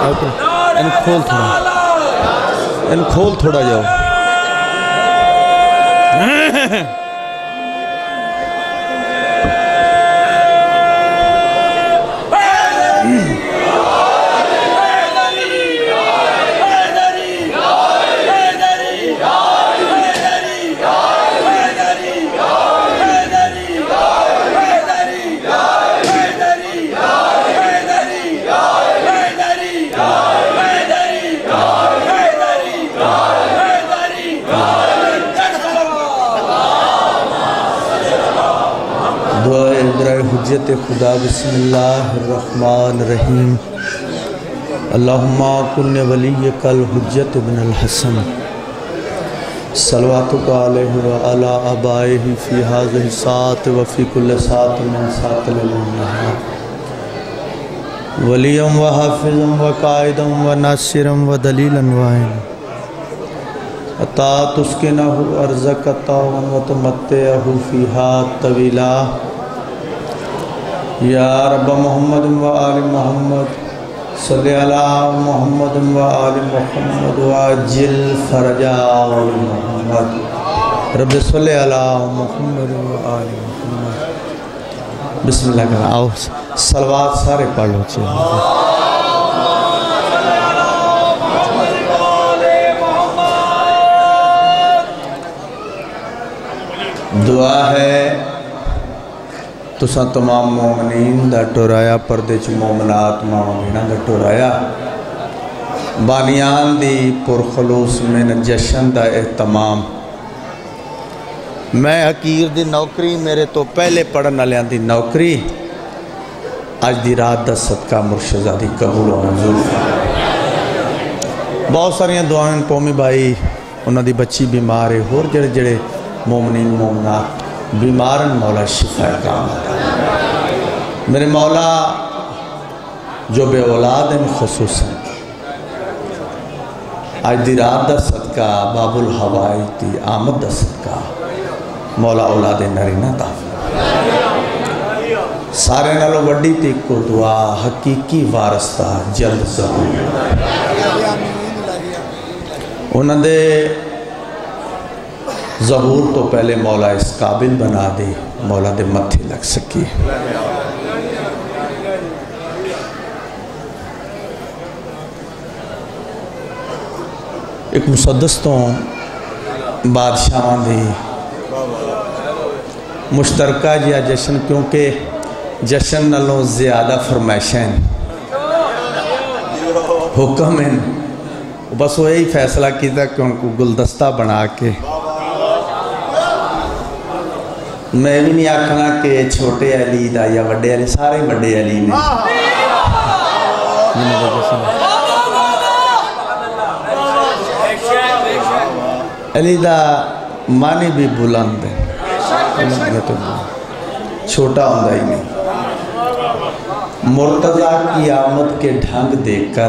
इन खोल थोड़ा जाओ। हुज्जत खुदा बिस्मिल्लाहिर्रहमानिर्रहीम। अल्लाहुम्मा कुन्न वलिय्यकल हुज्जत इब्नुल हसन सल्लल्लाहु अलैहि व अला आबाइहि फी हाज़िहि सात व फी कुल्लि सात मिन सातिल नहार वलियम व हाफिज़म व काइदम व नासिरम व दलीलन व आइन अता तुस्किनहु अर्ज़क़ता व तुमत्तिअहु फ़ीहा तवीला या रब मोहम्मद व आल मोहम्मद सल्लि अला मोहम्मद व आल मोहम्मद वाजिल फरजा मोहम्मद रब सल्लि अला मोहम्मद व आल मोहम्मद। बिस्मिल्लाह करा। आओ सलवात सारे पढ़ लो। दुआ है तुसा तमाम मोमिनीन दा टुराया पर्दे च मोमनात मामीना दा टुराया बानियान दी पुरखलूस में जशन दा एहतमाम। मैं हकीर दी नौकरी मेरे तो पहले पढ़न वालियां दी नौकरी अज दी रात दा सदका मुर्शदा दी कबूल और मंजूर। बहुत सारिया दुआएं पौमी भाई उन्हां दी बच्ची बीमार है होर जेड़े जेड़े मोमिनीन मोमनात बीमारन मौला शिफा काम। मेरे मौला जो बे औलाद हैं खुसूसन आज दी रात दा सदका बाबुल हवाई दी आमद दा सदका मौला औलाद नरीना दा सारे नालों वड्डी ती को दुआ हकीकी वारसा जल्द ज़रूर उन्हां दे ज़हूर तो पहले मौला इस काबिल बना दे मौला दे मत्थे लग सकी। एक मुसद्दस तो बादशाह दी मुश्तरका जिहा जश्न क्योंकि जश्न नालों ज़्यादा फरमाइशें हुक्म हैं बस वही फैसला किया क्योंकि गुलदस्ता बना के मैं भी नहीं आखना कि छोटे अली दा या वड्डे अली सारे वड्डे अली ने अली दा मानी भी बुलंद है तो छोटा होता ही नहीं। मुर्तज़ा की आमद के ढंग देखकर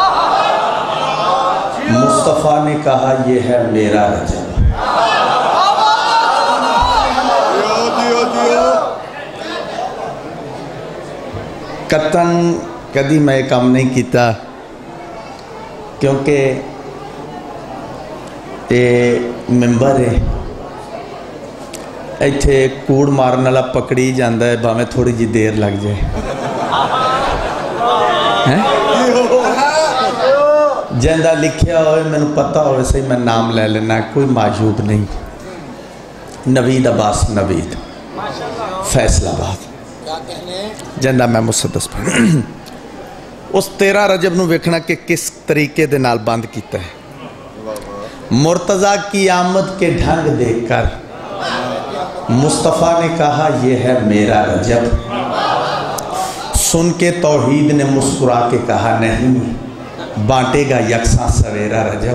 मुस्तफ़ा ने कहा यह है मेरा रजब। कतन कदी मैं काम नहीं किया क्योंकि ये मैंबर है इत्थे कूड़ मारन वाला पकड़ी जाता है भावें थोड़ी जी देर लग जाए जिंदा लिखिया हो मैनू पता हो सही मैं नाम ले लेना कोई माजूब नहीं। नवीद अब्बास नवीद फैसलाबाद जिंदा मैं मुसद्दस पढ़ उस 13 रजब नू वेखना कि किस तरीके दे नाल बंद किया है। मुर्तज़ा की आमद के ढंग देखकर मुस्तफ़ा ने कहा यह है मेरा रजब। सुन के तौहीद ने मुस्कुरा के कहा नहीं बांटेगा यकसा सवेरा रजब।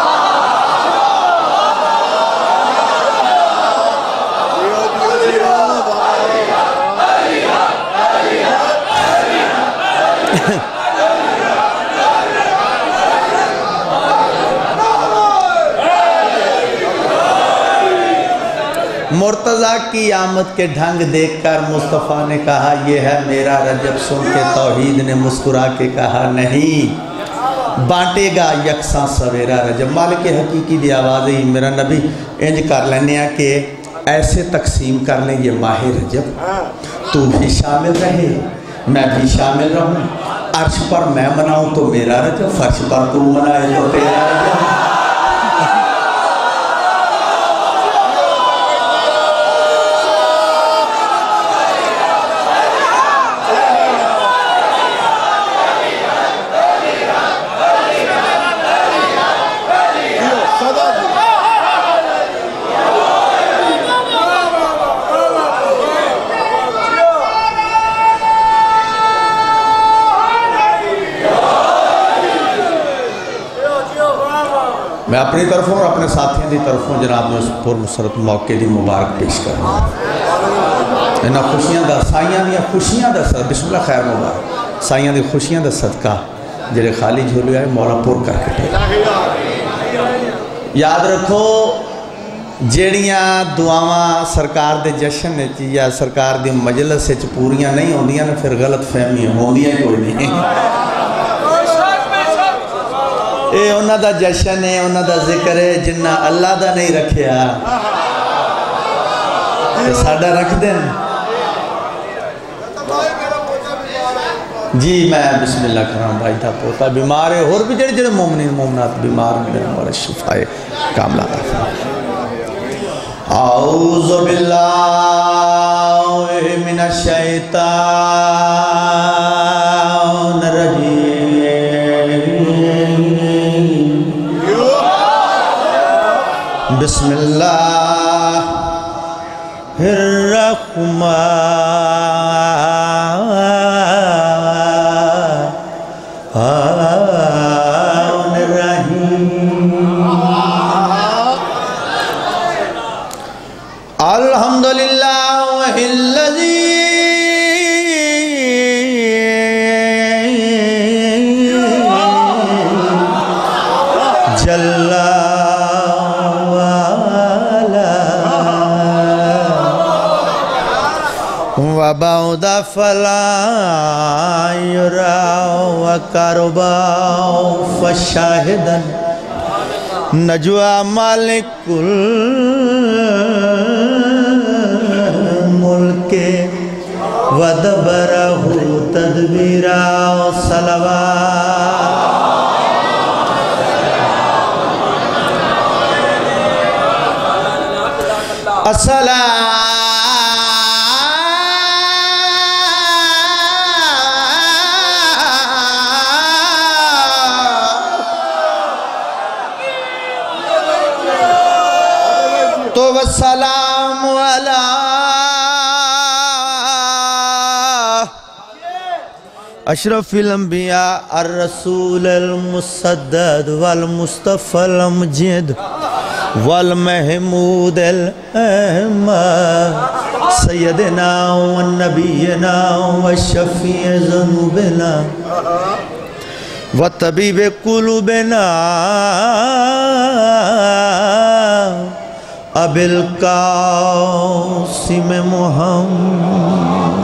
मुर्तज़ा की आमद के ढंग देखकर मुस्तफ़ा ने कहा यह है मेरा रजब। सुन के तौहीद ने मुस्कुरा के कहा नहीं बांटेगा यकसा सवेरा रजब। मालिक हकीकी की आवाज़ ही मेरा नबी इंज कर लेने कि ऐसे तकसीम कर लें ये माह रजब, तू भी शामिल रहे मैं भी शामिल रहूँ। अर्श पर मैं मनाऊँ तो मेरा रजब, फर्श पर तू मनाए तो तेरा रजब। मैं अपनी तरफों और अपने साथियों की तरफों जनाब में उस पुरमसरत मौके की मुबारक पेश करूँ। इन्होंने खुशियां का साइयां दी खुशियां का सद बिस्मिल्लाह खैर मुबारक साइयां दी खुशियां का सदका जेड़े खाली झोले आए मौला पुर करके। याद रखो जेड़ियां दुआवां सरकार के जश्न या सरकार की मजलिस पूरियां नहीं होंदियां ने फिर गलत फहमियां होंदियां कोई नहीं। ये उन्हां दा जश्न है, उन्हां दा जिक्र है जिन्ना अल्लाह दा नहीं रखिया साडा रख देन जी। मैं बिस्मिल्लाह करां भाई था पोता बीमार है और भी जेड़े जेड़े मोमिन मोमिनात बीमार मेरे वाला शिफाए कामला। औज़ु बिल्लाहि मिनश शैतानिर रजीम। बिस्मिल्लाहिर्रहमानिर्रहीम। अल्हम्दुलिल्लाहिल्लज़ी जल्ला वबौदा फला युरा वकरबा फशाहिदन नजवा मालिकुल मुल्के वदबरहु तदबीरा सलवा। अस्सलाम तो वस्सलाम अला अशरफिल अंबिया अर रसूल अल मुसद्दद वल मुस्तफल मुजिद वल महमूद अल अहमद सय्यदना व नबीना व शफी ज़ुनूबना व तबीब कुलूबना अबिल कासिम मुहम्मद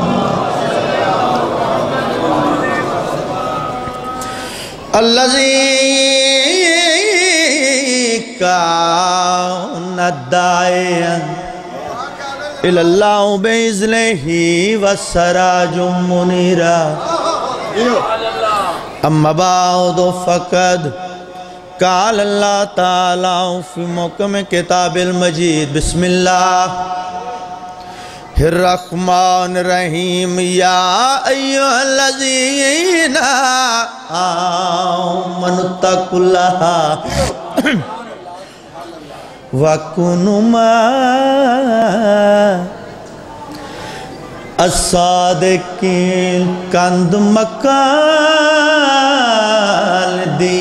अल्लज़ी कान दायन इल्लल्लाहु बिइज़्निही व सराजुम मुनीरा। अम्मा बादु फ़क़द काल अल्लाह ताला फी मुहकम किताबिल मजीद बिस्मिल्लाहिर्रहमानिर रहीम। या अय्युहल्लज़ीना आमनुत्तकुल्लाह वकुनु अस्सादिकीन कंद मकाल दी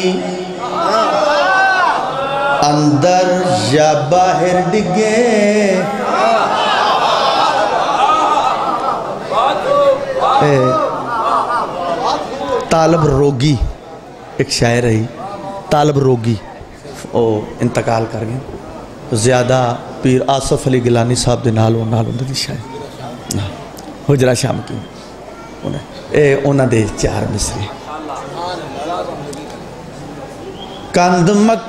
अंदर या बाहर डिगे तालब रोगी एक शायर है तालब रोगी ओ इंतकाल कर गए ज़्यादा पीर आसफ अली गिलानी साहब के नाल उन्होंने शायर हुजरा शाम की उन्होंने चार मिसरे कंद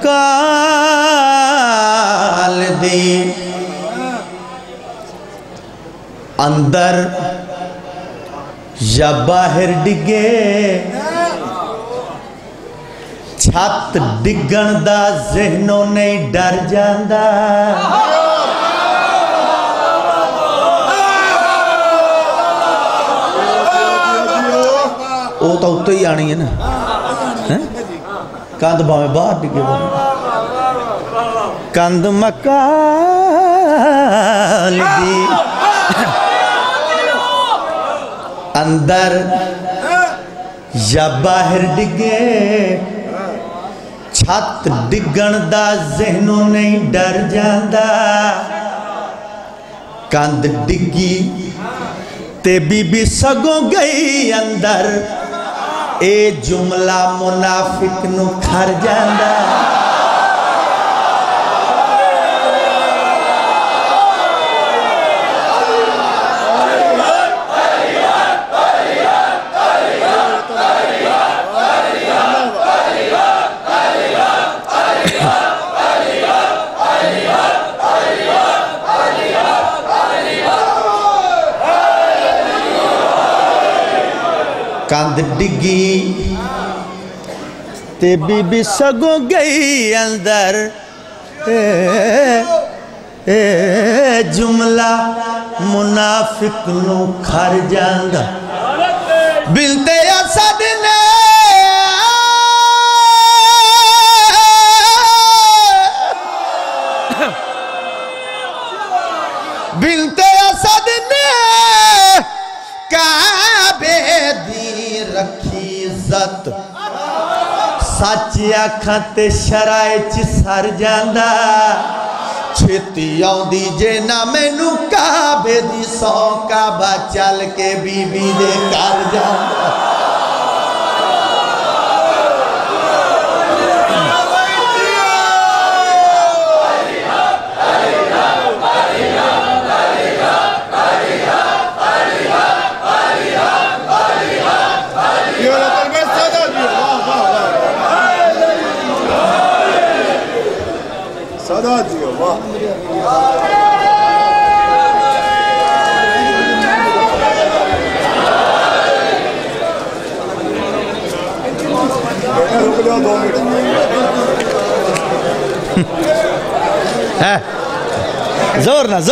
मकाल दी अंदर या बाहर डिगे छत डिगण दा ज़हनों नहीं डर जांदा वो तो उत्ते ही आनी है ना कंध भावे बाहर डिगे कंध मकाल दी अंदर या बाहर डिगे छत डिगण दा ज़हनों नहीं डर जांदा कंध डिगी ते बीबी सगों गई अंदर ए जुमला मुनाफिक नू खर जांदा कंध डिगी ते बीबी सगों गई अंदर जुमला मुनाफिक नू खर जांदा बिलते असद ने बिलते असद ने काबे दी रखी इज्जत सच आखां ते शराए च सर जांदा छेती आउंदी जे ना मैनू काबे दी सौ काबा चल के बीबी दे घर जांदा जोर ना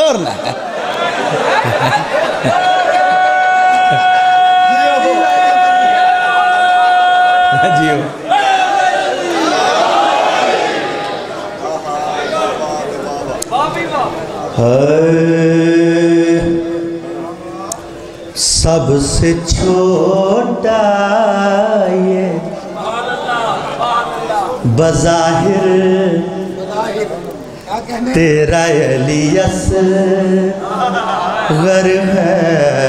जियो सबसे छोटा ये बज़ाहिर तेरा अली असग़र है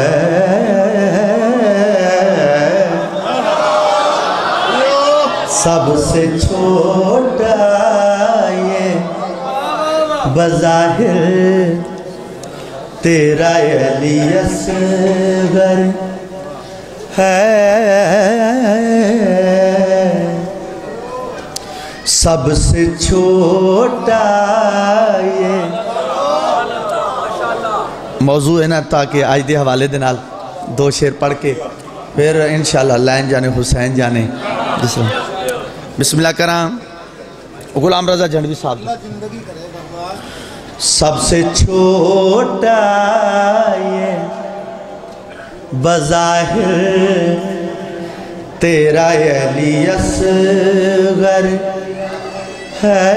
सबसे छोटा ये बज़ाहिर तेरा अली असग़र है सबसे छोटा ये मौजू है ना ताकि आज के हवाले दे नाल दो शेर पढ़ के फिर इंशाअल्लाह लैन जाने हुसैन जाने बिस्मिल्लाह करां गुलाम रज़ा जंडवी साहब सबसे छोटा ये बज़ाहिर तेरा अली असग़र है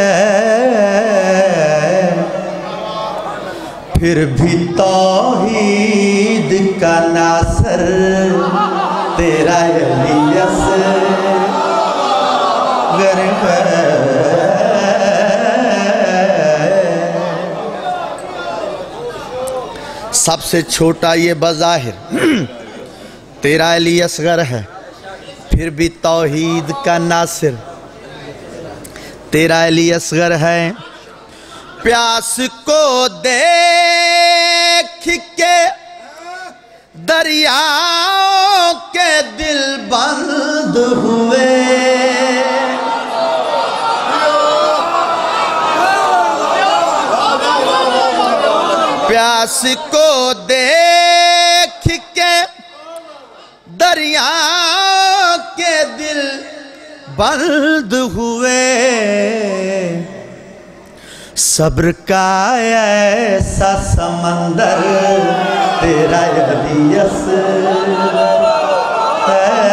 फिर भी तौहीद का नासर तेरा अली असग़र है सबसे छोटा ये बज़ाहिर तेरा अली असग़र है फिर भी तौहीद का नासिर तेरा अली असग़र है प्यास को देख के दरियाओं के दिल बंद हुए प्यास को देख के दरिया के दिल बंद हुए, सब्र का ऐसा समंदर तेरा यस है।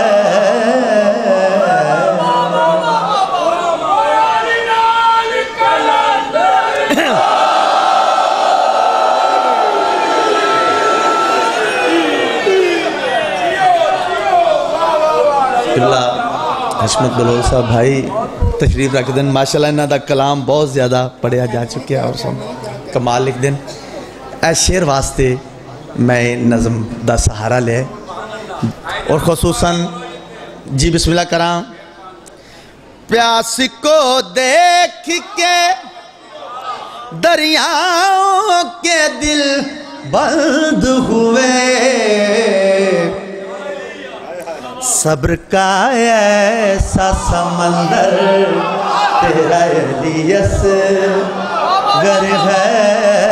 हशमत बलोल साहब भाई तशरीफ रख दिन, माशाल्लाह इन्हों का कलाम बहुत ज़्यादा पढ़िया जा चुके और सब कमाल लिख दिन। इस शेर वास्ते मैं नज़म का सहारा लिया और खुसूसन जी बिस्मिल्लाह करा। प्यास को देख के दरियाओं के दिल बंद हुए, सब्र का ऐसा समंदर तेरा इलियस गर है।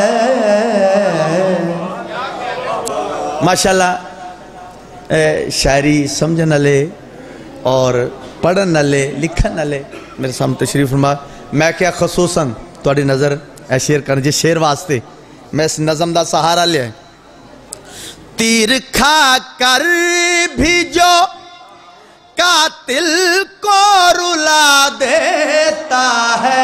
माशाल्लाह शायरी समझने वाले और पढ़ने वाले लिखने वाले मेरे सामने तशरीफ फरमा। मैं क्या खसूसन थोड़ी नज़र ए शेर कर जिस शेर वास्ते मैं इस नज़म का सहारा लिया। तीर खा कर भी जो कातिल को रुला देता है,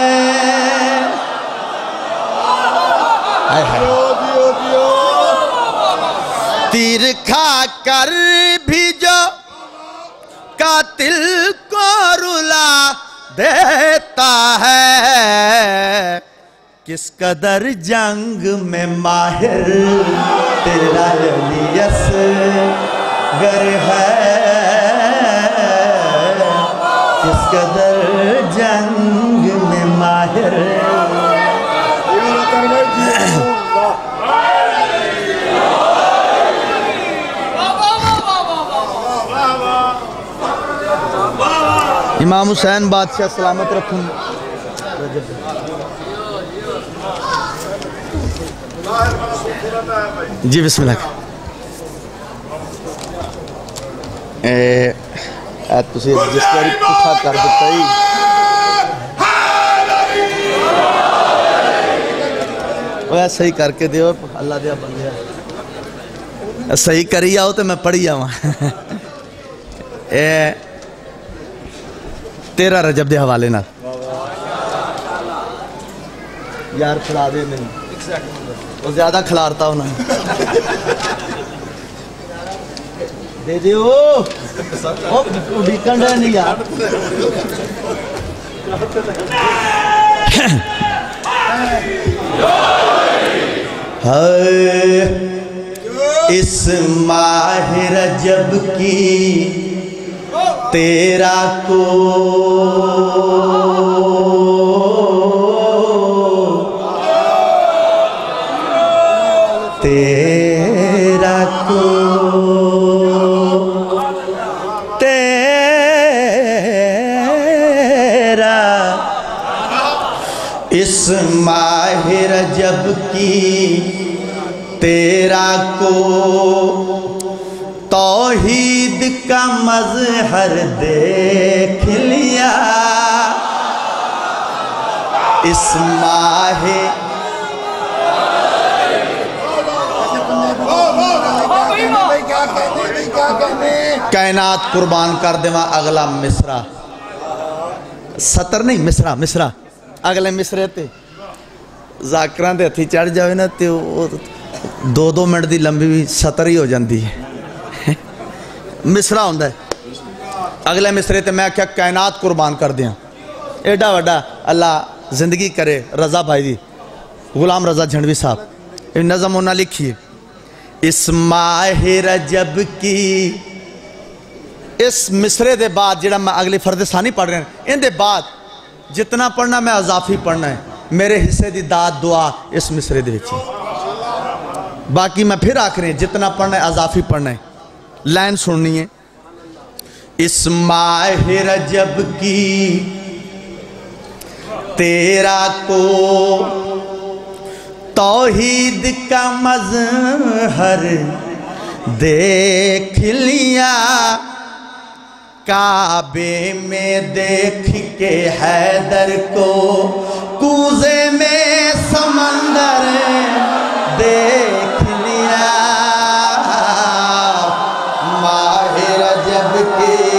तीर खा कर भी जो कातिल को रुला देता है, किस कदर जंग में माहिर तेरा इलियस गर है, किस कदर जंग में माहिर। इमाम हुसैन बादशाह सलामत रखूं। जी बिस्मिल्लाह। तुसी जिस बारी पुठा कर दिता ही वह सही करके दियो अल्लाह दिया बंदे सही करी आओ तो मैं पढ़ी आवा। 13 रजब के हवाले नाल यार खिला दे मैनू वो ज्यादा खिलारता होना दे दियो नहीं यार। इस माह रजब की तेरा को तेरा को तेरा इस माह रजब की तेरा को तौहीद का मज़हर देख लिया। इस माह कायनात कुर्बान कर देवा। अगला मिसरा सतर नहीं मिसरा मिसरा अगले मिसरे ते जाकरां दे हथी चढ़ जाए ना तो 2-2 मिनट की लंबी भी सतर ही हो जाती है। मिसरा होंदा है अगले मिसरे ते मैं क्या कायनात कुर्बान कर दिया। एडा वड्डा अल्लाह जिंदगी करे रजा भाई दी गुलाम रजा झंडवी साहब नज़म उन्हें लिखी है। इस माह रजब की इस मिसरे के बाद जो मैं अगली फरदसानी पढ़ रहा इनके बाद जितना पढ़ना मैं अजाफी पढ़ना है। मेरे हिस्से की दाद दुआ इस मिसरे दे विच बाकी मैं फिर आखिरी जितना पढ़ना है अजाफी पढ़ना है। लाइन सुननी है। इस माह रजब की तेरा को तौहीद का मज़हर देख लिया, काबे में देख के हैदर को, कूजे में समंदर देख लिया, माह रजब की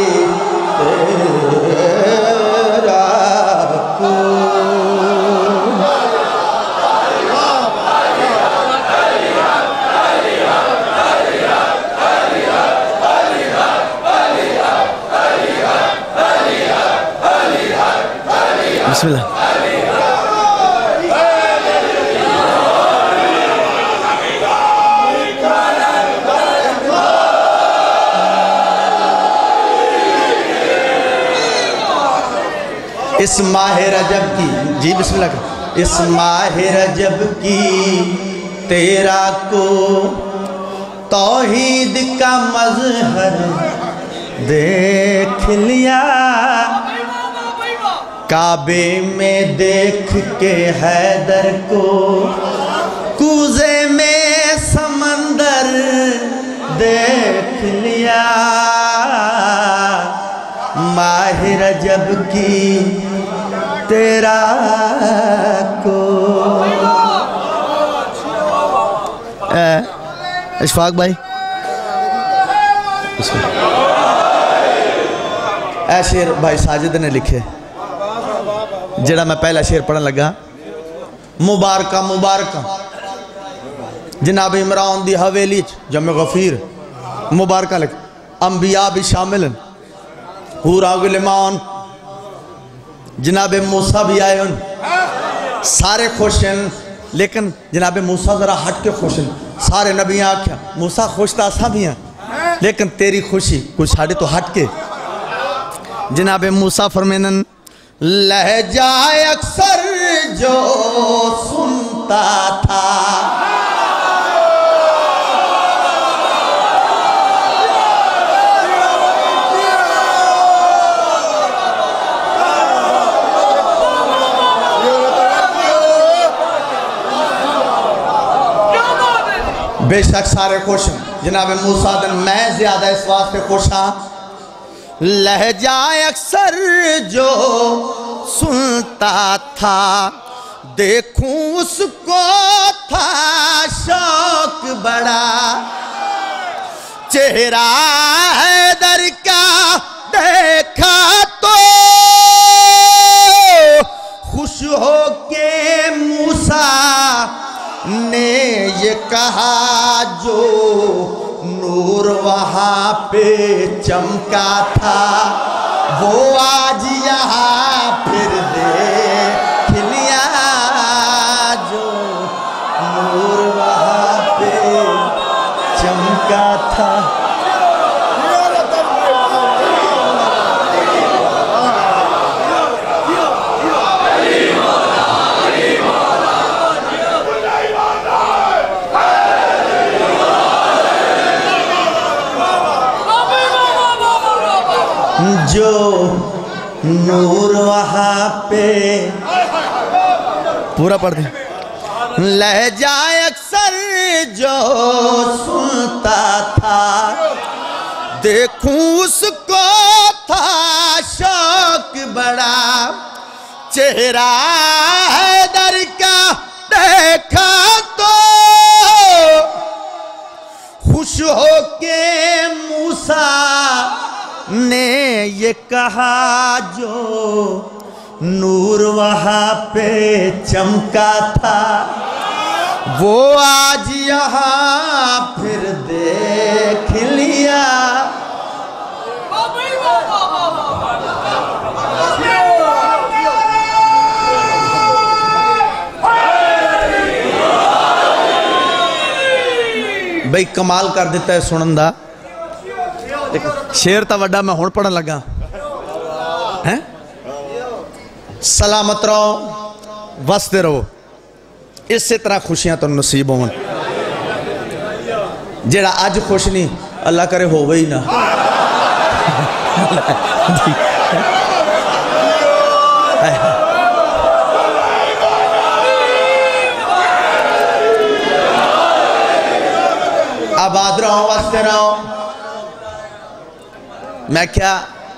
तेरा को। बिस्मिल्लाह। इस माह रजब की, जी बिस्मिल्लाह, इस माह रजब की तेरा को तौहीद का मज़हर देख लिया, काबे में देख के हैदर को, कूजे में समंदर देख लिया, माह रजब की तेरा को। इशफाक भाई ऐ शेर भाई साजिद ने लिखे, जड़ा मैं पहला शेर पढ़न लगा। मुबारका मुबारका जनाब इमरान दी हवेली जमे गफीर, मुबारका लिख, अंबिया भी शामिल, हूरा गुलमान जनाब मूसा भी आए उन, सारे खुश हैं, लेकिन जनाब मूसा जरा हट के खुश हैं। सारे नबियाँ आख्या मूसा खुश तो असा भी हैं, लेकिन तेरी खुशी कुछ साढ़े तो हट के। जनाब मूसा फरमेनन, लहजा अक्सर जो सुनता था, बेशक सारे खुश हैं। जनाब मूसा दिन मैं ज्यादा इस वास्ते खुश हाँ, लहजा अक्सर जो सुनता था, देखूं उसको था शौक बड़ा, चेहरा हैदर का देखा तो खुश हो के मूसा ने ये कहा, जो नूर वहाँ पे चमका था वो आज यहाँ फिर देख लिया, जो नूर वहाँ पे चमका था। जो नूर वहाँ पे, पूरा पढ़ दे, लहजा अक्सर जो सुनता था, देखूं उसको था शौक बड़ा, चेहरा हैदर का देखा तो खुश हो के मूसा ने ये कहा, जो नूर वहाँ पे चमका था वो आज यहाँ फिर देख लिया। भाई कमाल कर दिता है सुनन दा। शेर तो वड्डा मैं हुण पढ़न लगा हैं। सलामत रहो, वसते रहो, इस तरह खुशियां तुम नसीब होवन। जेड़ा अज खुश नहीं अल्लाह करे होवे ही ना। आबाद रहो, वसते रहो। मैं क्या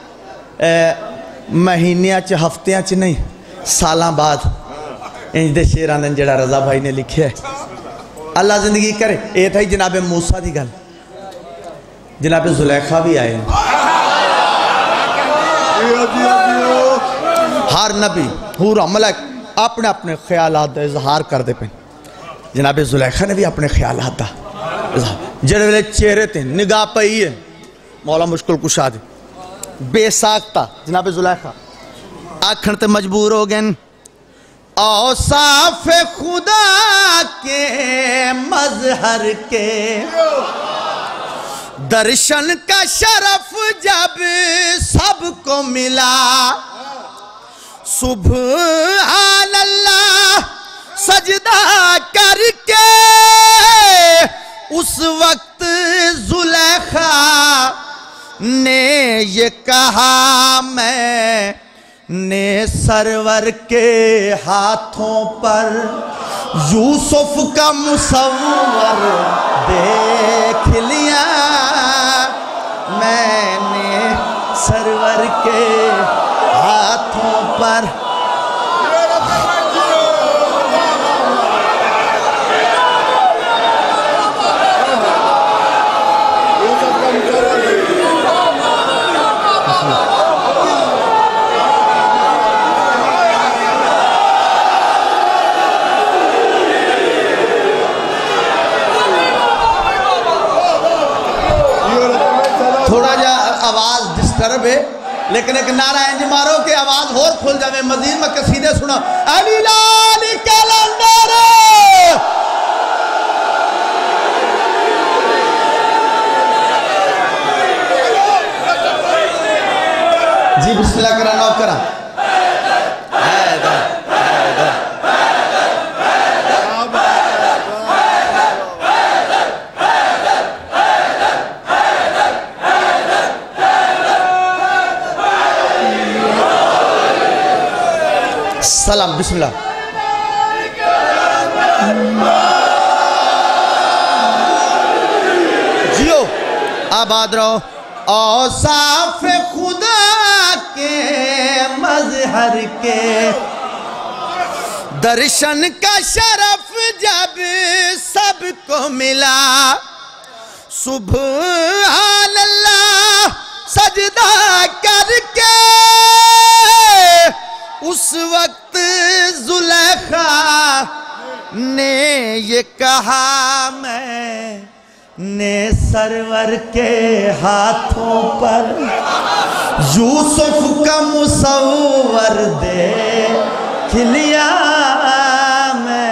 महीनिया च हफ्तियां च नहीं सालां बाद इंज दे शेर आंदे जड़ा रजा भाई ने लिखे है। अल्लाह जिंदगी करे। ये था जनाबे मूसा की गल, जनाबे जुलेखा भी आए। हर नबी हूर मलक अपने अपने ख्यालात का इजहार करते पे। जनाबे जुलेखा ने भी अपने ख्यालात का जेड़े वेले चेहरे ते निगाह पई है मौला मुश्किल कुशा दे बेसाख्ता जनाबे जुलेखा आखण ते मजबूर हो गए। औसाफ खुदा के मजहर के दर्शन का शरफ जब सबको मिला, सुभान अल्लाह सजदा करके उस वक्त जुलेखा ने ये कहा मैंने सरवर के हाथों पर यूसुफ का मुसव्वर देख लिया, मैंने सरवर के हाथों पर। थोड़ा जा आवाज डिस्टर्ब है, लेकिन एक नारा इंज मारो कि आवाज और खुल जाए। मजीद में कसीदे सुना। अली लाल कलंदर जी बिस्मिल्लाह करा नौ करा। सलाम बिस्मिल्लाह। जियो आबाद रहो। औसाफ खुदा के मजहर के दर्शन का शरफ जब सबको मिला, सुभान अल्लाह सजदा करके उस वक्त जुलेखा ने ये कहा मैंने सरवर के हाथों पर यूसुफ का मुसव्वर देख लिया मैं।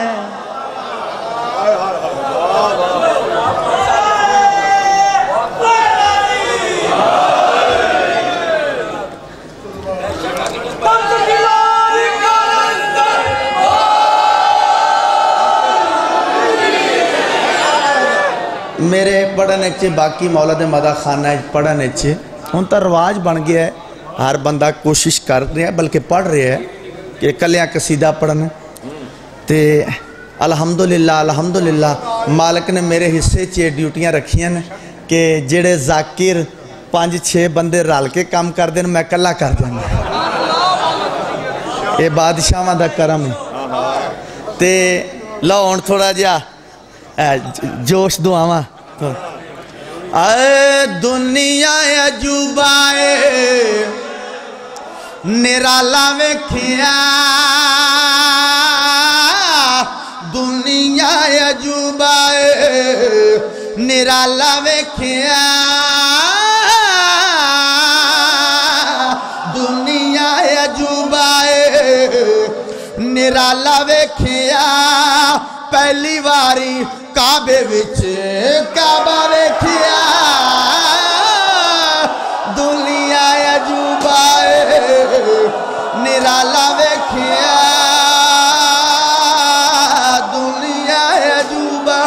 मेरे पढ़ने च बाकी मौला दे मदा खाना पढ़ने च हुण तो रिवाज बन गया है, हर बंदा कोशिश कर रहा है बल्कि पढ़ रहा है कि कलिया कसीदा पढ़ना। तो अल्हम्दुलिल्लाह अल्हम्दुलिल्लाह मालिक ने मेरे हिस्से च ड्यूटियां रखियां ने कि जेड़े जाकिर 5-6 बंदे रल के काम करते हैं मैं कला कर देना। ये बादशाहां दा करम है। तो लो हुण थोड़ा जिहा जोश दुआवा। दुनिया अजूबाए निराला वेखिया, दुनिया अजूबाए निराला वेखिया, दुनिया अजूबाए निराला वेखिया। पहली बारी काबे विच काबा वेखिया, दुनिया अजूबाए निराला वेखिया, दुनिया अजूबा।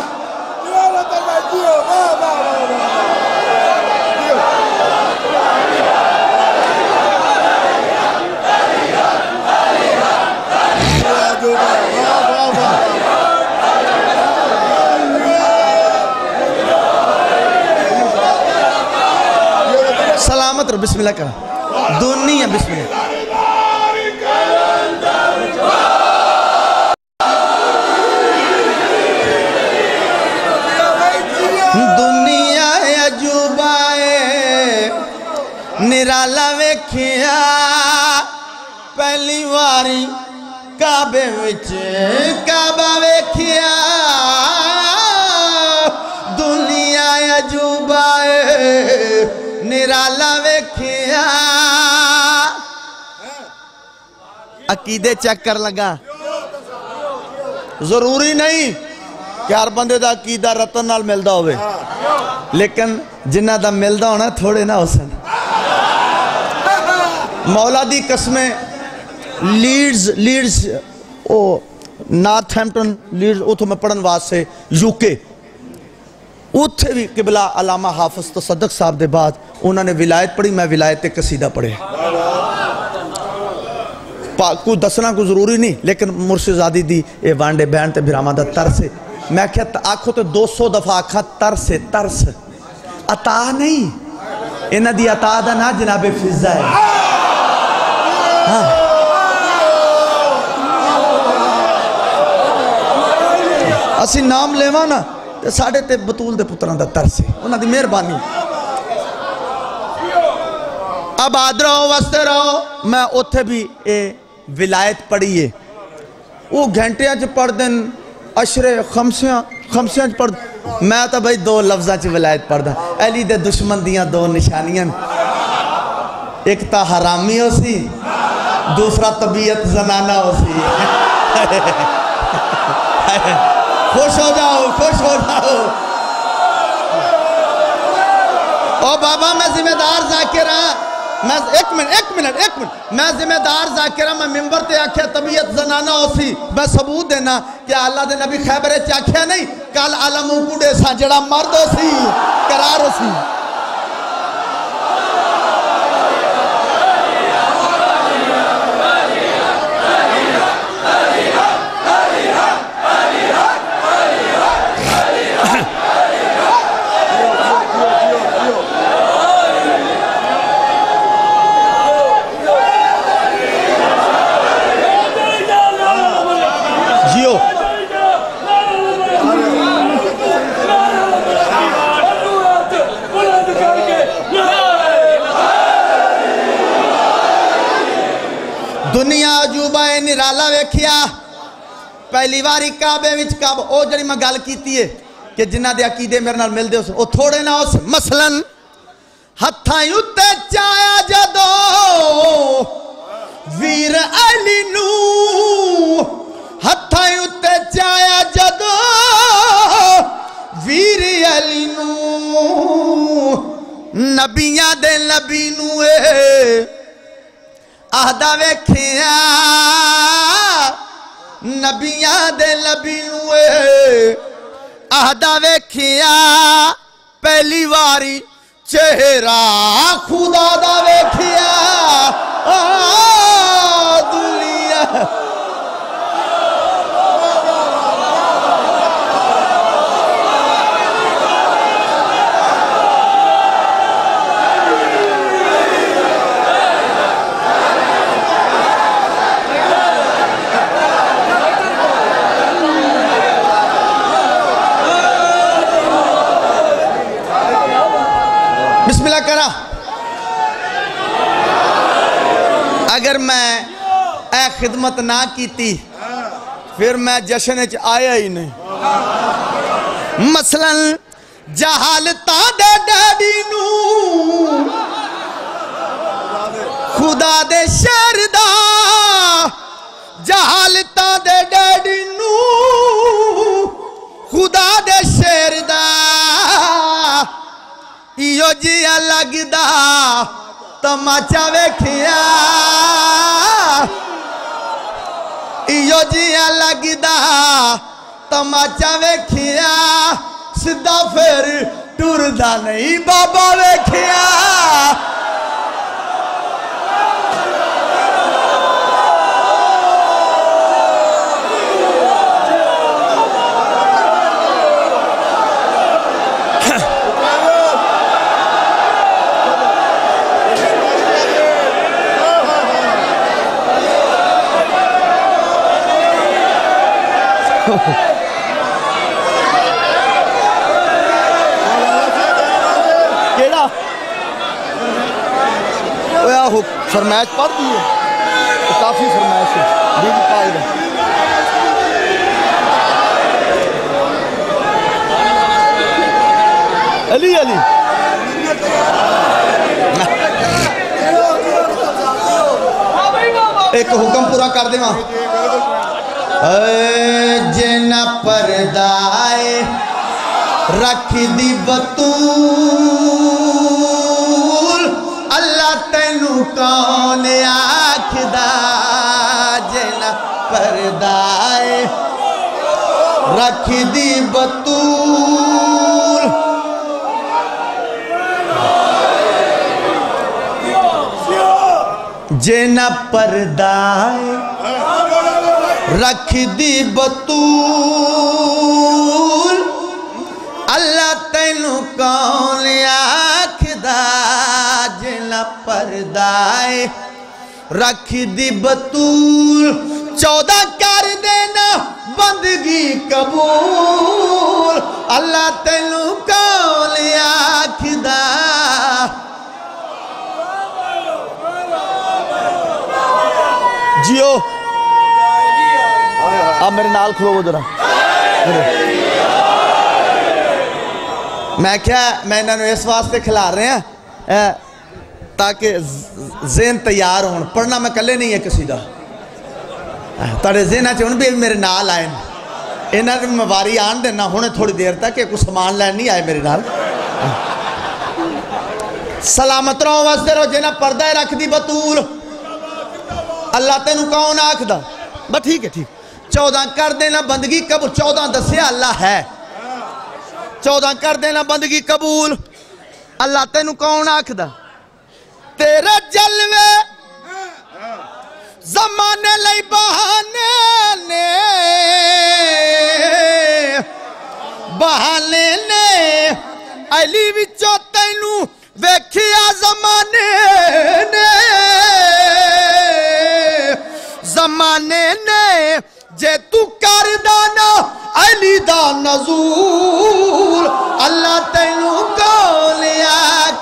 सलामत रहो। बिस्मिल्लाह करो दुनिया बिस्मिल्लाह। दुनिया अजूबाए निराला वेखिया पहली बारी काबे विच काबा वेखिया। दुनिया अजूबाए निराला वेखिया। अकीदे चेक कर लगा। जरूरी नहीं कि हर बंदे दा अकीदा रतन नाल मिलदा होवे, लेकिन जिन्ना दा मिलदा होना थोड़े ना हो सन। मौला दी कसमें लीड्स ओ नॉर्थहैम्पटन लीड्स उतो मैं पढ़न वास्ते यूके उत्थे भी किबला अलामा हाफिज तसद्दुक साहब दे बाद उन्होंने विलायत पढ़ी, मैं विलायत ते कसीदा पढ़े। कोई दसना कोई जरूरी नहीं, लेकिन मुर्शिदादी दी ये वांडे बहन ते बिरामा दा तरस है। मैं क्या आखो तो 200 दफा आखा तरस है, तरस अता नहीं। इन्हां दी अता दा ना जनाबे फिजा है। हाँ। असी नाम लेवा ना ते साढ़े ते बतूल दे पुत्रां दा तरस है, उन्हां दी मेहरबानी। आबाद रहो वसते रहो। मैं उत्थे भी ये विलायत पढ़ी है। वो घंटिया च पढ़ दिन अशरे खमसियां च पढ़। मैं तो भाई 2 लफ्जा च विलायत पढ़दा। अली दे दुश्मन दियां 2 निशानियां, एक तो हरामी हो सी, दूसरा तबीयत जनाना हो सी। खुश हो जाओ, खुश हो जाओ। ओ बाबा मैं जिम्मेदार जाकिर हाँ। मैं एक मिनट मैं जिम्मेदार जाकिर मैं मिंबर ते आख्या तबीयत जनाना हो सी। मैं सबूत देना कि अल्लाह दे नबी खैबर च आख्या नहीं कल आलम कुड़े सा जड़ा मर्द हो सी करार हो सी। दुनिया अजूबा निराला वेखिया पहली बारी काबे विच काबा। ओ जड़ी मैं गल कीती है कि जिन्हां दे अकीदे मेरे नाल मिलदे उस ओ थोड़े ना उस। मसलन हत्थां उत्ते चाया जदो वीर अली नू, हत्थां उत्ते चाया जदो वीर अली नू, नबियां दे नबी नू आहदा वेखिया, नबियां दे नबी नू आहदा वेखिया पहली बारी चेहरा खुदा दा वेखिया। दुनिया बिस्मिल्लाह करा। अगर मैं ए खिदमत ना कीती फिर मैं जश्न च आया ही नहीं। मसलन जहालता दे डैडी नू खुदा दे शहर दा, जहालता दे डैडी नू खुदा दे शहर दा, इयो जिया लगदा तमाचा वेखिया, इयो जिया लगदा तमाचा वेखिया, सीधा फिर टुरदा नहीं बाबा वेखिया। केड़ा आहो फरमाइश पढ़ दी है, काफ़ी फरमाइश है बीबी पाक दा। अली अली एक हुक्म पूरा कर देवा। जना परदाए रख दी बतूल अल्लाह तेनू कौन आखदा। जना परदाए रख दी बतूल जना परदाए रख दी बतूल अल्लाह तेनू कौन आखदा। जना परदाए रख दी बतूल 14 कर देना बंदगी कबूल अल्लाह तेनू कौन आखदा। जियो आप मेरे नाल खलो जरा। मैं क्या मैं इन्होंने इस वास्ते खिला रहे हैं ताकि ज़हन तैयार हो। पढ़ना मैं कल्ले नहीं है किसी का, तेरे ज़हन च भी मेरे नाल आए इन्होंने मैं वारी आन देना हुणे थोड़ी देर तक कुछ सामान लैन नहीं आए मेरे नाल। सलामत रहो वास्ते रहो जिन्हें पर्दा रख दी बतूल अल्लाह तेनू कौन आखदा। बस ठीक है ठीक। 14 कर देना बंदगी कबूल 14 दसिया अल्लाह है। 14 कर देना बंदगी कबूल अल्लाह तेनू कौन आखदा। तेरे जलवे जमाने लई बहाने ने बहाने ने अली विचों तैनू वेखिया जमाने ने जमाने ने जे तू कर दाना अली दा नजूल अल्लाह तैनू कौन आख।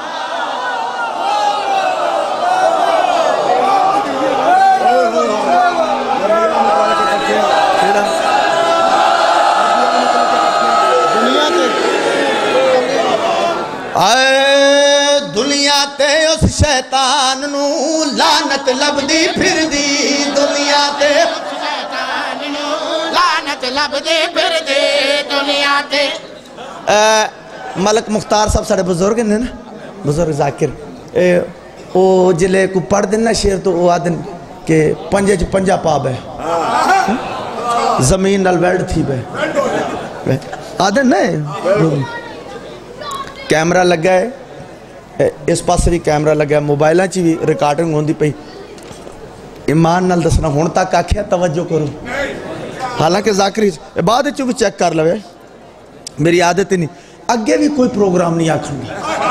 दुनिया ते उस शैतान नू लानत लभदी फिरदी। दुनिया ते शैतान नू लानत लभदी फिरदी। दुनिया ते मलक मुख्तार साहब साढ़े बुजुर्ग ने ना बुजुर्ग जाकिर ओ जिले को पढ़ देना शेर तो वो आदन के पंजे च पंजा पाब है जमीन नाल वेल्ड थी बे आदन ने। कैमरा लगा है इस पास भी कैमरा लगा है मोबाइलों च भी रिकॉर्डिंग होंदी पई। ईमान नाल दसना हुण तक आख्या तवज्जो करो हालांकि जाकरी बाद चो भी चेक कर लवे मेरी आदत नहीं अगे भी कोई प्रोग्राम नहीं आखूंगी।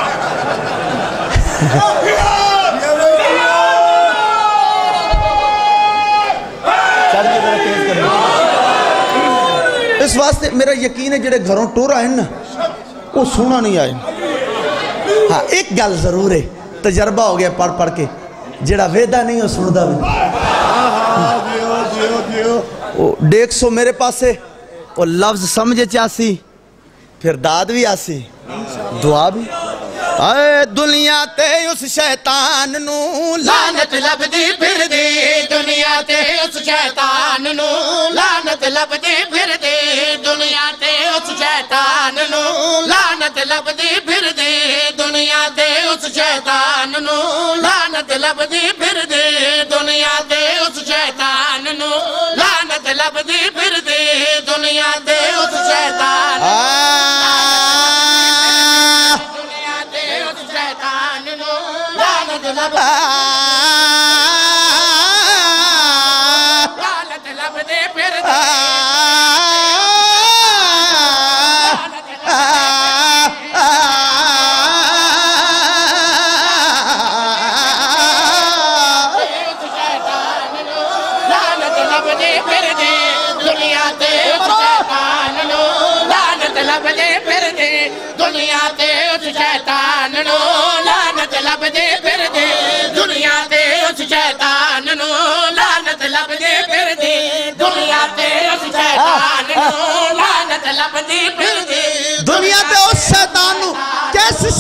इस वास्ते मेरा यकीन है जेडे घरों टुर आए ना वो सुना नहीं आए। हाँ एक गल जरूर है तजर्बा हो गया पढ़ पढ़ के जेड़ा वेदा नहीं वो सुनता भी। वो 150 मेरे पास वो लफ्ज समझे चासी फिर दाद भी आसी दुआ भी। आए दुनिया ते उस शैतान नू लानत लभदी फिरदी। दुनिया ते उस शैतान नू लानत लभदी फिरदी। दुनिया ते उस शैतान नू लानत लभदी फिरदी। दुनिया ते उस शैतान नू लानत लभदी फिरदी। दुनिया ते उस शैतान नू लानत लभदी फिरदी। दुनिया ते उस शैतान लानत लभदी फिरदी। दुनिया ते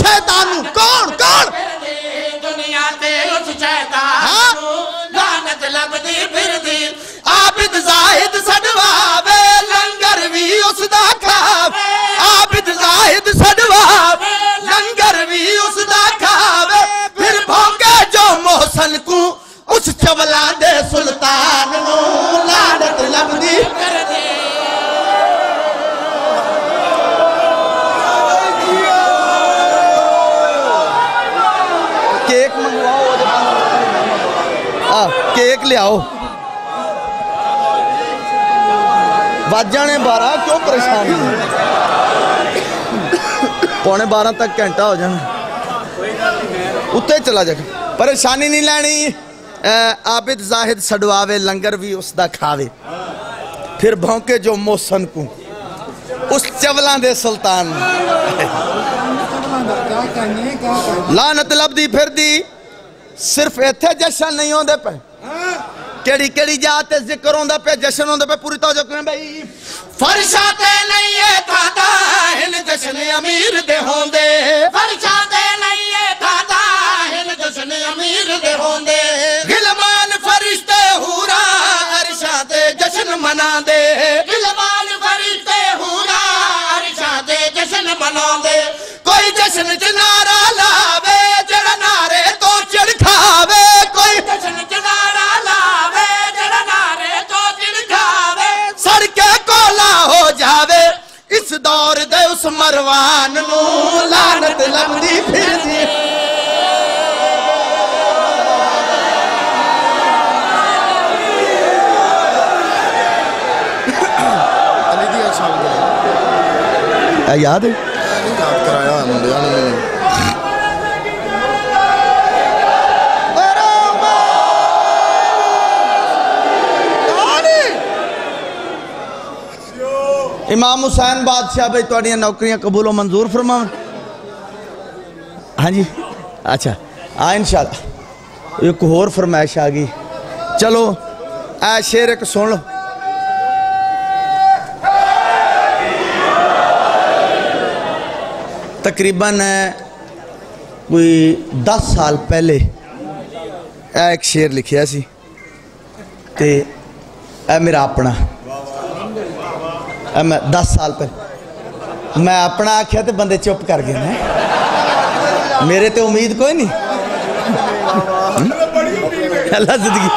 शैतान कौन कौन दुनिया ते उस शैतान लानत लभदी फिरदी आबिद जाहिद सडवावे लंगर भी उसदा खावे आबिद जाहिद सडवावे लंगर भी उसदा खावे फिर भौंके जो मोहसन को उस चवला दे सुल्तान नू लानत लभदी फिरदी केक मंगवाओ केक लियाओ वाजा ने 12 क्यों परेशान पौने 12 तक घंटा हो जाना उत्ते चला जाएगा परेशानी नहीं लैनी आबिद जाहिद सडवावे लंगर भी उसदा खावे फिर भौंके जो मोहसन को उस चवला दे सुल्तान लानत लभदी फिरदी सिर्फ इत्थे जश्न नहीं होंदे पे केड़ी केड़ी जात जिक्र होंदा पे जश्न होंदा पे पूरी तवज्जो करें भाई फरशा ते नहीं है दादा हिन जश्न अमीर दे होंदे फरशा ते नहीं है दादा हिन जश्न अमीर दे होंदे गिलमान फरिश्ते हूरा अरशा ते जश्न मनांदे गिलमान फरिश्ते हूरा अरशा ते जश्न मनांदे कोई जश्न च नारा लावे जड़ा नारे तो चिड़ खावे कोई जश्न च नारा लावे जड़ा नारे तो चिड़ खावे सड़के कोला हो जावे इस दौर दे उस मरवान नू लानत लभदी फिरदी याद है कराया मुंडिया ने इमाम हुसैन बादशाह भाई तुहाडियां नौकरियां कबूलो मंजूर फरमावे हाँ जी अच्छा हाँ इंशाअल्लाह एक होर फरमाइश आ गई चलो ऐ शेर एक सुन लो तकरीबन कोई 10 साल पहले एक शेर लिखिया सी ते मेरा अपना मैं 10 साल पहले मैं अपना आख्या तो बंदे चुप कर गए हैं मेरे तो उम्मीद कोई नहीं अल्लाह जिंदगी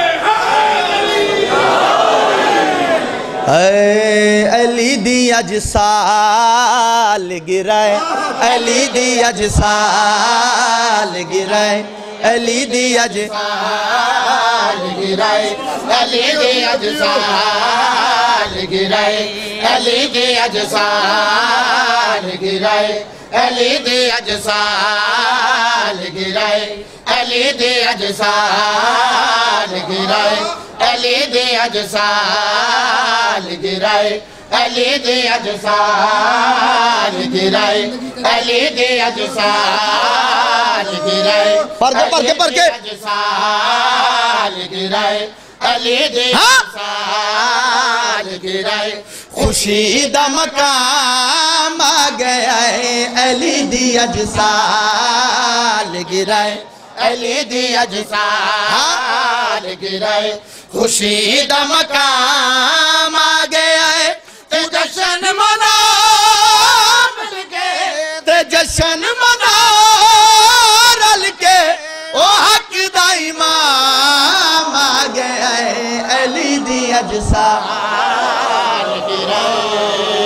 अली दी अज साल गिराए अली दी अज साल गिराए अली दी अज साल गिराए अली दे अज साल गिराए अली दे अज साल गिराए अली दे अज साल गिराए अली दे अज साल गिराए अली दे अज साल गिराए अली दे अज साल गिराए अली दे अज साल गिराए पढ़ के अज साल गिराए अली दे साल गिराए खुशी दा मकाम आ गया है अली दी अज साल गिराए अली दी अज साल गिराए खुशी दा मकाम आ गया है ते जश्न मना मिल के ते जश्न मना रल के ओ हक दा इमाम आ गया है अली दी अज साल गिराए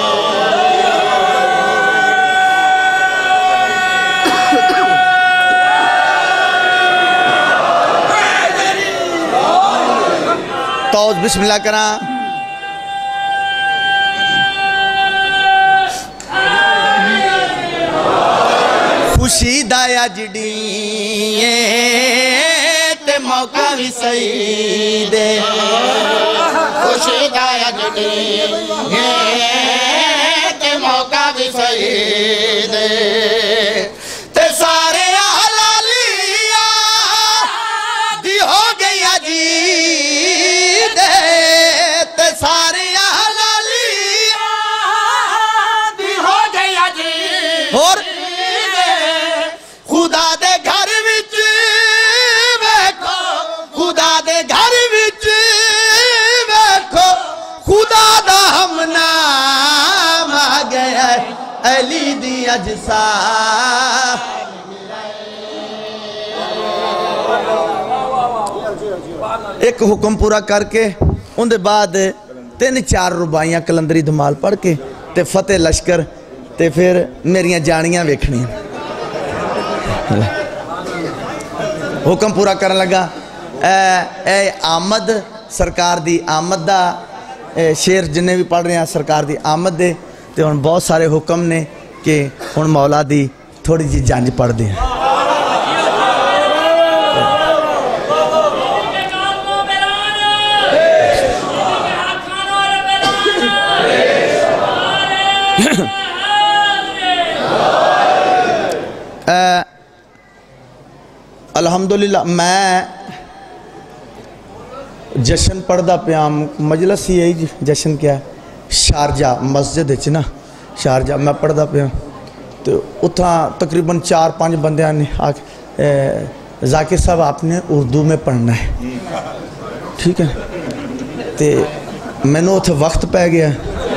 तो बिस्मिल्लाह करा खुशी दा अज डी ते मौका भी सही दे खुशी दा अज ते मौका भी सही दे ते सारे हलालिया दी हो गई अजी दे ते सारे हलालिया दी हो गई अजी और दी अजसा एक हुक्म पूरा करके उनके बाद 3-4 रुबाइयां कलंदरी धमाल पढ़ के ते फतेह लश्कर ते फिर मेरियां जानियां वेखनियां हुक्म पूरा करन लगा। ए आमद सरकार दी आमद दा शेर जिन्ने भी पढ़ रहे हैं सरकार दी आमद दे ते हुण बहुत सारे हुक्म ने कि हुण मौला दी थोड़ी जी जंज पढ़दे हैं। अल्हम्दुलिल्लाह मैं जश्न पढ़दा पिया मजलिस ही है जी जश्न क्या है शारजा मस्जिद ना शारजा मैं पढ़दा पिया तो उतना तकरीबन 4-5 बंदियां ने आके जाकिर साहब आपने उर्दू में पढ़ना है ठीक है तो मैनू उथे वक्त पै गया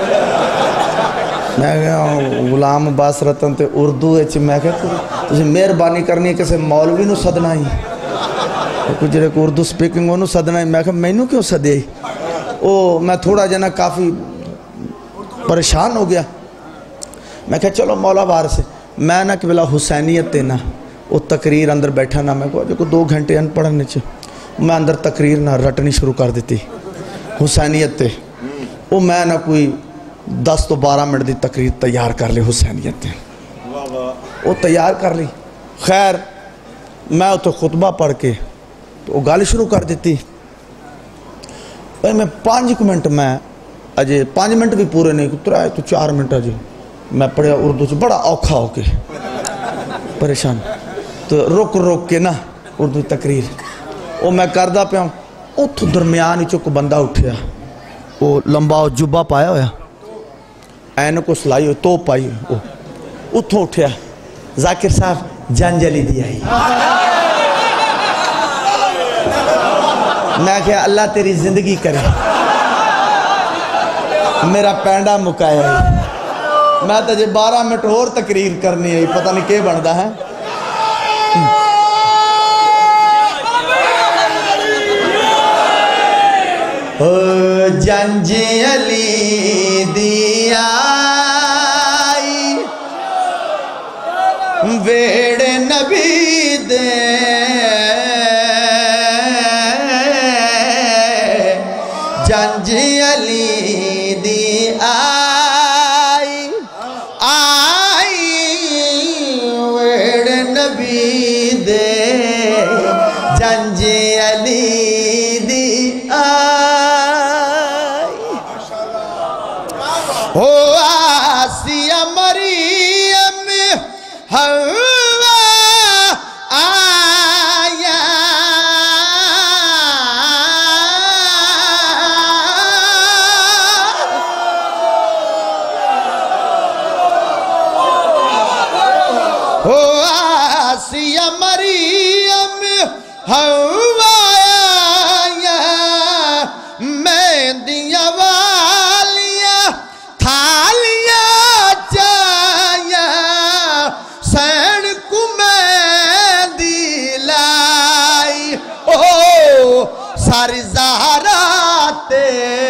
मैं गुलाम अब्बास रतन तो उर्दू मैं तुसीं मेहरबानी करनी है किसी मौलवी नूं सदना ही कोई जो उर्दू स्पीकिंग उन्होंने सदना है। मैं मैनू क्यों सदे वो मैं थोड़ा जना काफ़ी परेशान हो गया। मैं क्या चलो मौला वार से मैं ना कि बेला हुसैनीयत ना वो तकरीर अंदर बैठा ना मैं को 2 घंटे अनपढ़ने मैं अंदर तकरीर ना रटनी शुरू कर दी हुसैनीयत वो मैं ना कोई 10 तो 12 मिनट की तकरीर तैयार कर ली हुसैनीयत वो तैयार कर ली। खैर मैं उतो खुतबा पढ़ के तो गल शुरू कर दी भाई मैं 5 मिनट मैं अजे 5 मिनट भी पूरे नहीं 3 तो 4 मिनट अजे मैं पढ़िया उर्दू च बड़ा औखा हो के परेशान तो रुक रुक के ना उर्दू तकरीर वो मैं करदा पिया उतो दरम्यान ही कोई बंदा उठिया वो लंबा जुब्बा पाया होया ऐनक को सलाई हो तो पाई हो उतो उठिया जाकिर साहब जंजली दी आई मैं क्या अल्लाह तेरी जिंदगी करे मेरा पैंडा मुकाया मैं तो जे 12 मिनट होर तकरीर करनी है पता नहीं क्या बनता है। जंजली दिया वेड़ नबी दे जंजली दी आई वेड़ नबी दे जंजली दी आई हो आसिया मरियम हवा आया हो आसिया मरियम हवा आया मेहंदियां वालियां थालियां चाया सैन कुमें दिलाई ओ सारी ज़हराते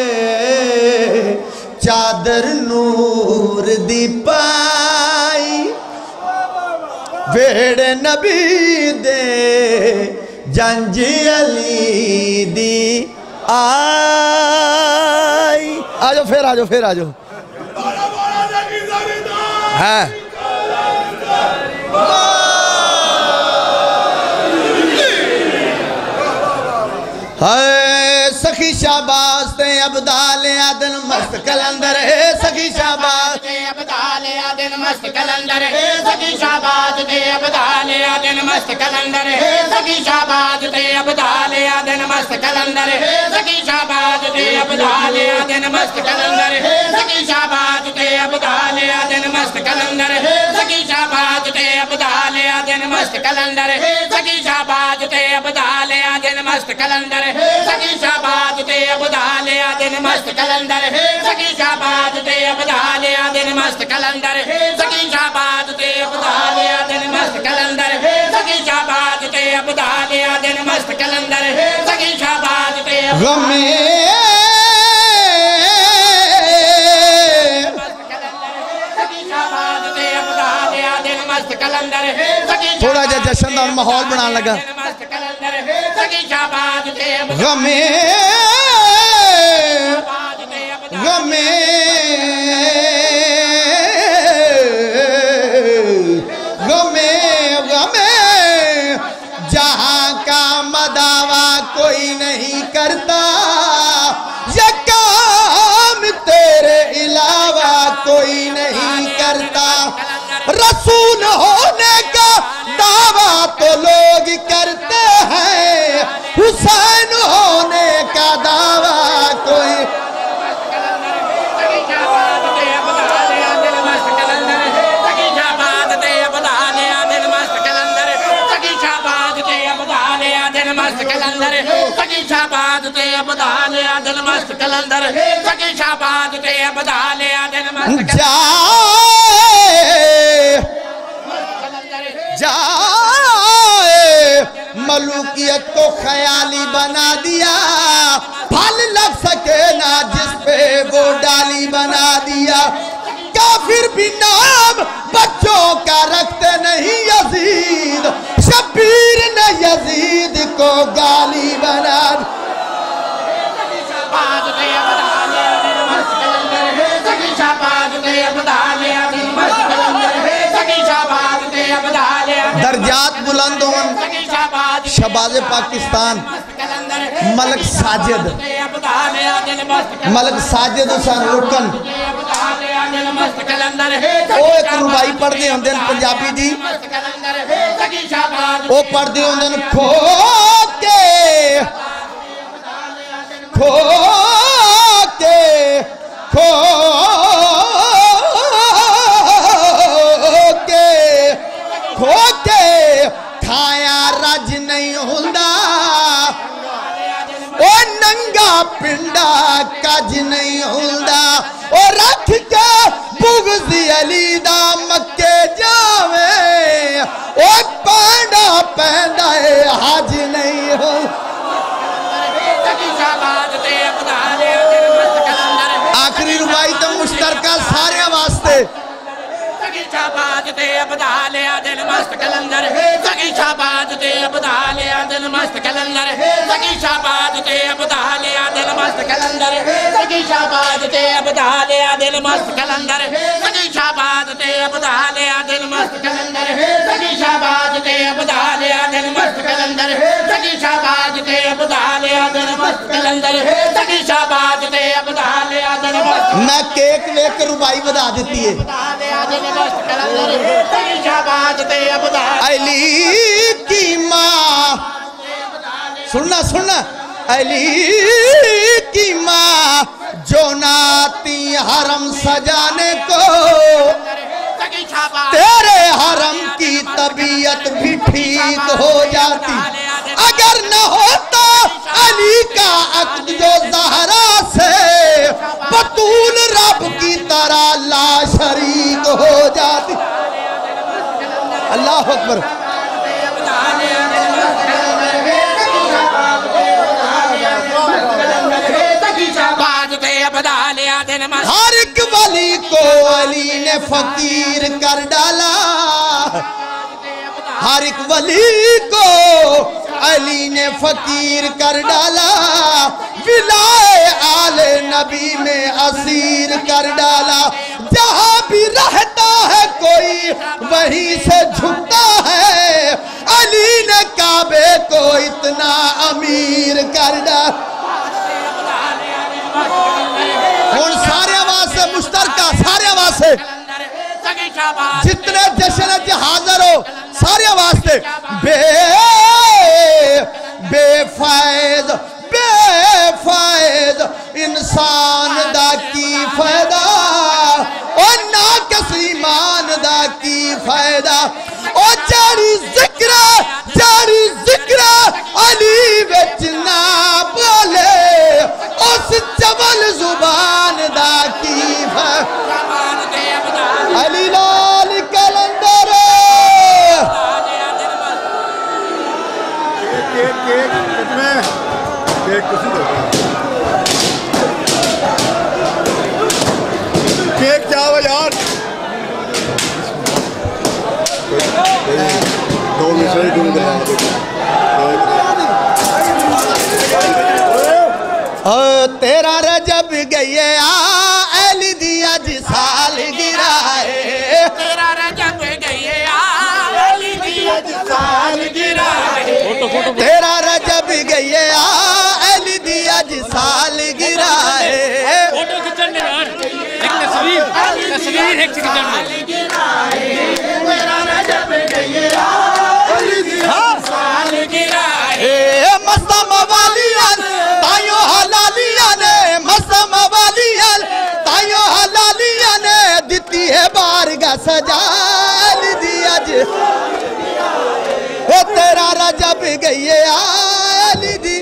चादर नूर दी पाई वेड़ नबी दे जंजली दी आई आजो फिर आजो फिर आजो है सखी शाबाश ते अब्दाल आदन मस्त कलंदर है सखी शाबाश ते अब्दाल आदन मस्त कलंदर है सखी शाबाश ते अब्दाल आदन मस्त कलंदर है सखी शाबाश ते अब्दाल आदन मस्त कलंदर है सखी शाबाश ते अब्दाल आदन मस्त कलंदर है सखी शाबाश ते अब्दाल आदन मस्त कलंदर है सखी शाबाश ते अब्दाल आदन मस्त कलंदर है सखी शाबाश ते अब्दाल आदन मस्त कलंदर है सखी शाबाश ते अब्दाल आदन मस्त कलंदर है सखी शाबाश ते अब्दाल आदन मस्त कलंदर है सखी शाबाश बधा लिया दिन मस्त कलंदर सगी शाहबाज ते गमे थोड़ा जा जश्न का माहौल बना लगा गमे गमे गमे गमे जहां का मदावा कोई नहीं करता ये काम तेरे अलावा कोई नहीं करता रसूल होने का दावा तो लोग करते हैं हुसैन होने का दावा कोई जाए मलूकियत को ख्याली बना दिया फल लग सके ना जिस पे वो डाली बना दिया काफिर भी नाम बच्चों का रखते नहीं यजीद शब्बीर ने यजीद को गाली बना दर्जात बुलंद होन शहबाज पाकिस्तान मलक साजिद हुसैन रुकन वो एक रुबाई पढ़ते होंगे पंजाबी जी वो पढ़ते होंगे खो के खो के खो के खाया रज नहीं हुंदा ओ नंगा पिंडा कज नहीं हुंदा ओ रख के बुग़्ज़ अली दा मक्के जावे ओ पैंडा पैंदा हज नहीं हो आखिरी रुबाई तो मुश्तरका सारे वास्ते शाहबाज ते बधा लिया दिल मस्त कलंदर सगी शाहबाज ते बधा लिया दिल मस्त कलंदर सगी शाहबाज ते बधा लिया दिल मस्त कलंदर सगी शाहबाज ते बधा लिया दिल मस्त कलंदर सगी शाहबाज ते बधा लिया दिल मस्त कलंदर सगी शाहबाज ते बधा लिया दिल मस्त कलंदर सगी शाहबाज ते बधा लिया दिल मस्त कलंदर सगी शाहबाज ते बधा लिया दिल मस्त मैं केक लेकर रुबाई बधा देती है अली की माँ सुनना सुनना अली की माँ जो नाती हरम सजाने को तेरे हरम की तबीयत भी ठीक हो जाती अगर न होता अली का अक्द जो ज़हरा से बतूल रब की तरह ला शरीक हो जाती अल्लाह अकबर हर एक वली को अली ने फकीर कर डाला हर एक वली को अली ने फकीर कर डाला विलाए आले नबी में असीर कर डाला जहाँ भी रहता है कोई वहीं से झुकता है अली ने काबे को इतना अमीर कर डाला और सारे वास्ते मुश्तरका सारे वास्ते जितने जश्न हाजिर हो सारे वास्ते बेफायद बेफायद इंसान दा की फायदा और ना किसी ईमान दा की फायदा और जारी जिक्र अली विच ना बोले उस जबल जुबान दा की अली लाल कलंदर केक कितने केक कुछ दो केक क्या हुआ यार दो मिनट तेरा रजब गई एली दिया जी साल गिराए तेरा रजब गई एली दिया जी साल गिराए तेरा रजब गई एली दिया जी साल गिराए फोटो खिंचन यार एक तस्वीर एक खिंचन तेरा रजब गई एली दिया साल गिराए मस्ता मवालियान तायो हलालिया ने मस्ता मवालियान तायो हलालिया ने दिती है बारगा सजाल दिया जी तेरा रजब गई आली दी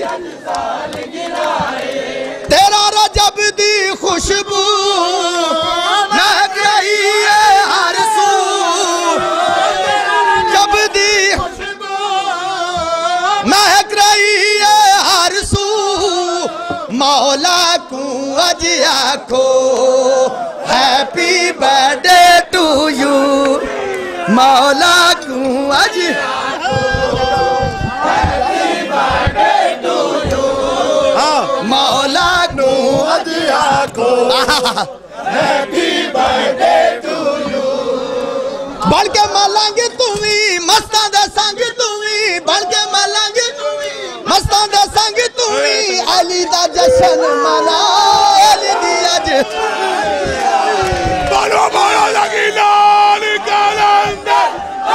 तेरा रजब दी खुशबू महक रही है हर सू जब दी महक रही है हर सू मौला को अज आखो हैप्पी बर्थडे टू यू मौला को अज मौला को अज आखो हैप्पी बर्थडे टू यू बढ़ के मलांगे तुम्ही मस्तां दे संग तुम्ही बढ़ के मलांगे तुम्ही मस्तां दे संग तुम्ही अली दा जश्न मना अली दी अज बोलो बोलो लगी लाल कलंदर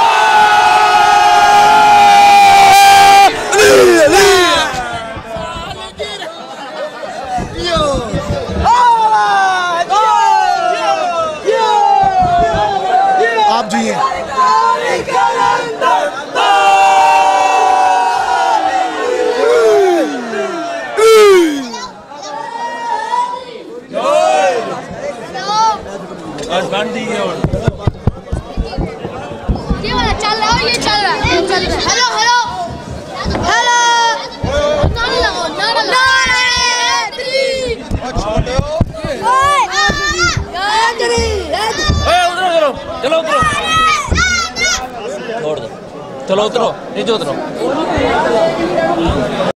आप जी बन दी है और ये वाला चल रहा है ये चल रहा है हेलो हेलो हेलो नारा लगाओ नारा उतरो चलो उतरो छोड़ दो चलो उतरो नीचे उतरो